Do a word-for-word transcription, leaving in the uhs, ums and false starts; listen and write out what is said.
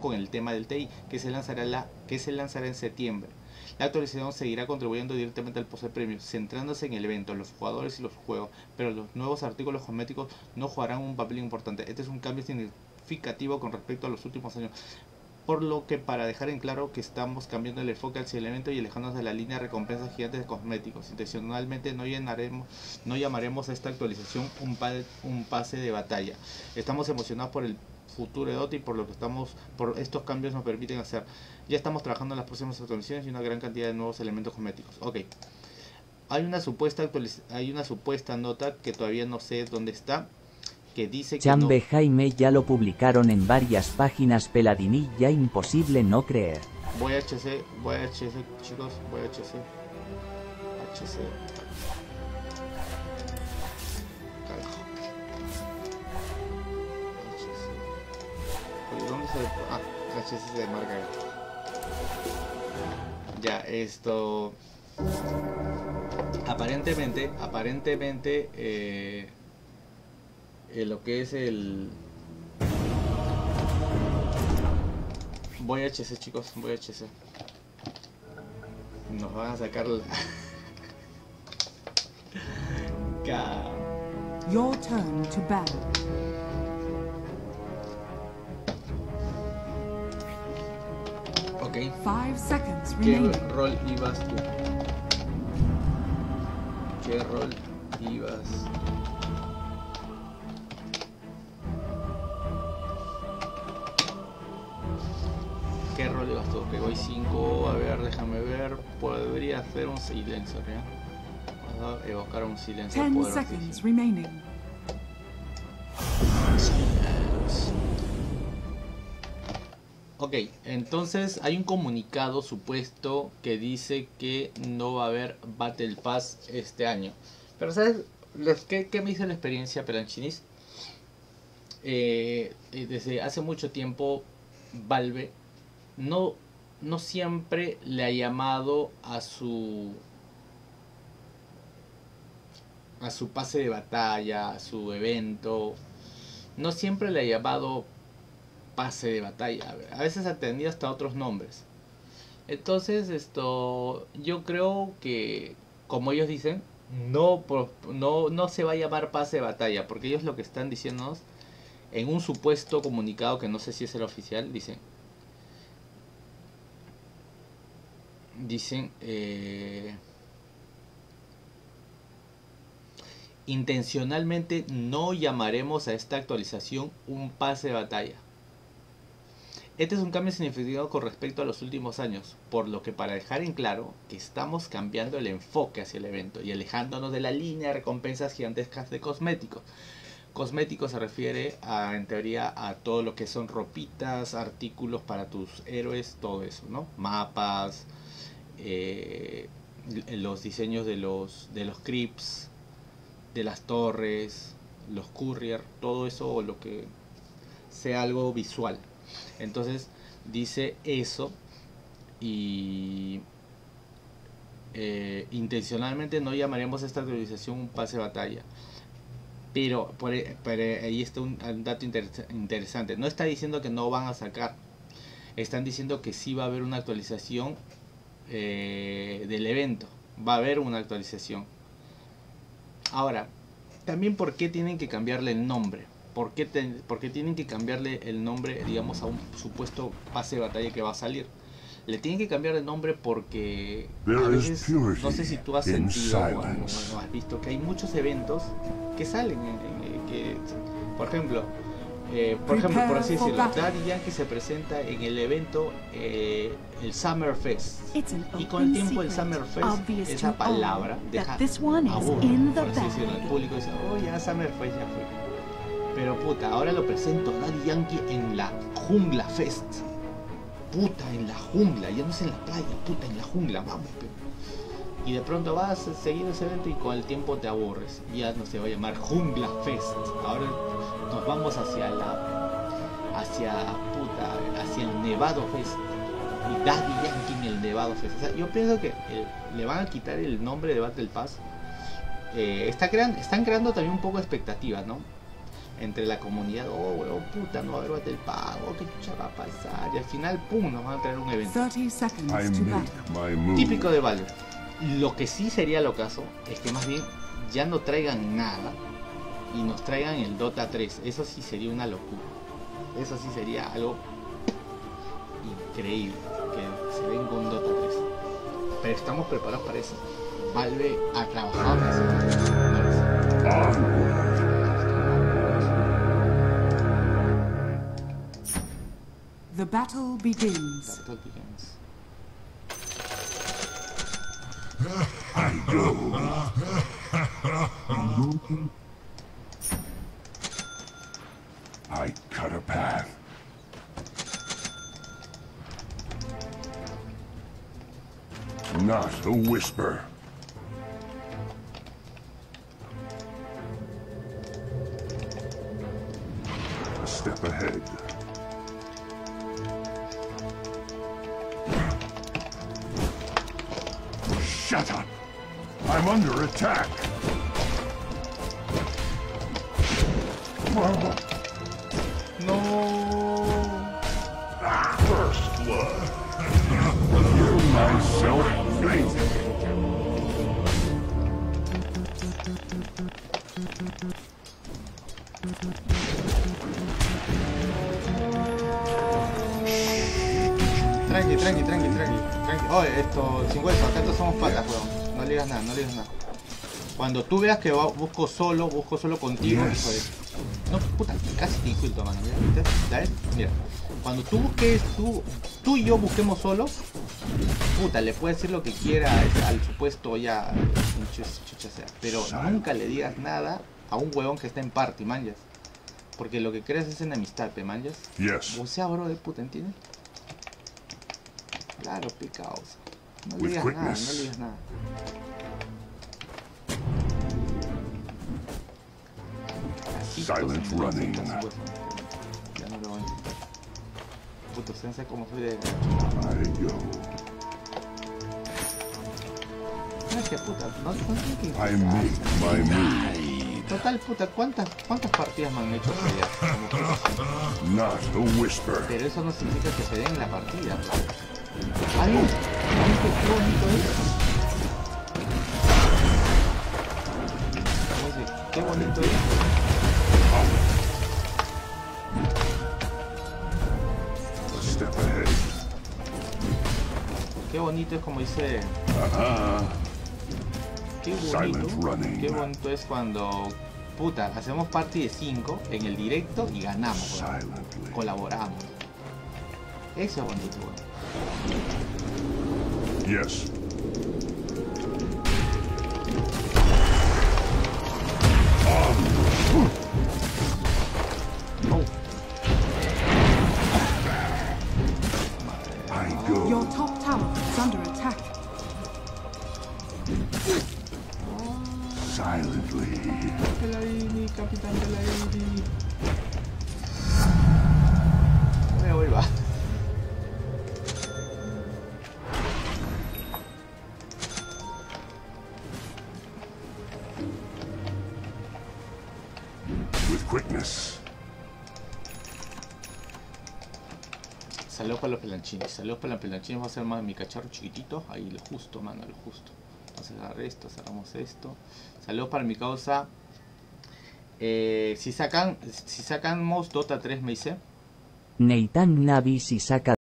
con el tema del T I, que se lanzará, la, que se lanzará en septiembre. La actualización seguirá contribuyendo directamente al post de premios, centrándose en el evento, los jugadores y los juegos, pero los nuevos artículos cosméticos no jugarán un papel importante. Este es un cambio significativo con respecto a los últimos años, por lo que para dejar en claro que estamos cambiando el enfoque hacia el evento y alejándonos de la línea de recompensas gigantes de cosméticos. Intencionalmente no, llenaremos, no llamaremos a esta actualización un, pa un pase de batalla. Estamos emocionados por el futuro de Dota y por lo que estamos, por estos cambios nos permiten hacer. Ya estamos trabajando en las próximas actualizaciones y una gran cantidad de nuevos elementos cosméticos. Ok. Hay una supuesta hay una supuesta nota que todavía no sé dónde está, que dice que Chambe no... Jaime ya lo publicaron en varias páginas peladinilla, imposible no creer. Voy a H C, voy a H C, chicos, voy a H C. H C. Carajo. H C. Oye, ¿dónde se ve? Ah, H C de marca. Ya, esto... Aparentemente, aparentemente, eh... Eh, lo que es el... Voy a H C, chicos, voy a H C. Nos van a sacar la... Ca... Your turn to battle. Ok. Five seconds ¿Qué remaining. rol ibas tú? ¿Qué rol ibas? ¿Qué rol ibas tú? Que voy cinco, a ver, déjame ver. Podría hacer un silencio, ¿ya? Vamos a evocar un silencio. Ten seconds remaining. Ok, entonces hay un comunicado supuesto que dice que no va a haber Battle Pass este año. Pero ¿sabes qué, qué me hizo la experiencia Pelanchinis? Eh, desde hace mucho tiempo Valve no, no siempre le ha llamado a su a su pase de batalla, a su evento. No siempre le ha llamado pase de batalla, a veces ha tenido hasta otros nombres. Entonces esto, yo creo que, como ellos dicen, no, no, no se va a llamar pase de batalla, porque ellos lo que están diciéndonos en un supuesto comunicado, que no sé si es el oficial, dicen dicen eh, intencionalmente no llamaremos a esta actualización un pase de batalla. Este es un cambio significativo con respecto a los últimos años, por lo que para dejar en claro que estamos cambiando el enfoque hacia el evento y alejándonos de la línea de recompensas gigantescas de cosméticos. Cosméticos se refiere a, en teoría, a todo lo que son ropitas, artículos para tus héroes, todo eso, ¿no? Mapas, eh, los diseños de los, de los creeps, de las torres, los courier, todo eso, o lo que sea algo visual. Entonces dice eso y eh, intencionalmente no llamaremos a esta actualización un pase de batalla. Pero, por, pero ahí está un, un dato inter, interesante. No está diciendo que no van a sacar. Están diciendo que sí va a haber una actualización eh, del evento. Va a haber una actualización. Ahora, también por qué tienen que cambiarle el nombre. ¿Por qué, te, ¿Por qué tienen que cambiarle el nombre, digamos, a un supuesto pase de batalla que va a salir? Le tienen que cambiar el nombre porque a veces, no sé si tú has sentido o, o, o has visto que hay muchos eventos que salen, en, en, que, por ejemplo, eh, por ejemplo, por así decirlo, Daddy Yankee se presenta en el evento eh, el Summer Fest, y con el tiempo el Summer Fest, esa palabra deja aburre, por así decirlo, el público dice, oh ya Summer Fest ya fue. Pero puta, ahora lo presento a Daddy Yankee en la Jungla Fest. Puta, en la jungla, ya no es en la playa, puta, en la jungla, vamos, pero. Y de pronto vas a seguir ese evento y con el tiempo te aburres. Ya no se va a llamar Jungla Fest. Ahora nos vamos hacia la. hacia puta, hacia el Nevado Fest. Y Daddy Yankee en el Nevado Fest. O sea, yo pienso que el, le van a quitar el nombre de Battle Pass. Eh, está creando, están creando también un poco de expectativas, ¿no? entre la comunidad, oh huevón, puta, no va a haber Battle Pass, oh, qué chucha va a pasar, y al final, pum, nos van a traer un evento. thirty seconds I to make battle. my move. Típico de Valve. Lo que sí sería lo caso es que más bien ya no traigan nada y nos traigan el Dota tres. Eso sí sería una locura. Eso sí sería algo increíble, que se venga un Dota tres. Pero estamos preparados para eso. Valve ha trabajado en eso. The battle begins. Battle begins. I go. I cut a path. Not a whisper. A step ahead. Shut up! I'm under attack! Whoa. No. First blood. You myself faint. Tranqui, tranqui, tranqui, tranqui, tranqui. Oye, esto, sin hueso, acá todos somos patas, weón. No le digas nada, no le digas nada. Cuando tú veas que va- busco solo, busco solo contigo, Yes. hijo de... No, puta, casi te insulto, mano. Mira, ¿sabes? Mira, cuando tú busques, tú, tú y yo busquemos solos, puta, le puedes decir lo que quiera al supuesto ya, chucha, chucha sea. Pero nunca le digas nada a un huevón que está en party, manjas. Porque lo que creas es enemistad, pe, manjas. Yes. O sea, bro, de puta, ¿entiendes? Claro, picaos. No le With digas nada, no quickness. le digas nada. Así, Silent cosas, running. cosas, cosas. Ya no lo voy a entender. Puto, ustedes saben cómo soy de... I go. No es que puta, no, no tiene que I insultar. make my move. Total, puta, ¿cuántas, cuántas partidas me han hecho pelear? Como puta. Not a whisper. Pero eso no significa que se den en la partida. ¡Ay! ¡Ay, qué bonito es! Oye, qué bonito es. A step ahead. Qué bonito es como dice... Uh-huh. Qué Silent bonito, running. qué bonito es cuando... Puta, hacemos party de cinco en el directo y ganamos, weón. Silently. Colaboramos. Eso es bonito, weón. Yes. Oh, I go. Your top tower is under attack. Silently. Pelaini, capitán Pelaini. Me voy, va. With quickness. Saludos para los pelanchines, saludos para los pelanchines. Voy a hacer más de mi cacharro chiquitito. Ahí lo justo, mano, lo justo. Vamos a agarrar esto, cerramos esto. Saludos para mi causa. Eh, si sacan, si sacamos Dota tres, me dice. Neitan Navi si saca